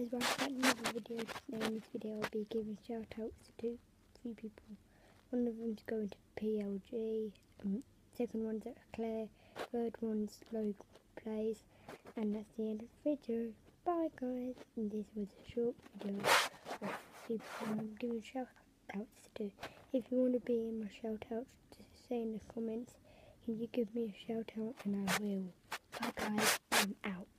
guys, welcome back to another video. Today in this video I'll be giving shout outs to 3 people. One of them's going to PLG, second one's at Claire, third one's Logan Plays, and that's the end of the video. Bye guys, and this was a short video of people I'm giving shout outs to. If you want to be in my shout outs, just say in the comments, can you give me a shout out and I will. Bye guys, I'm out.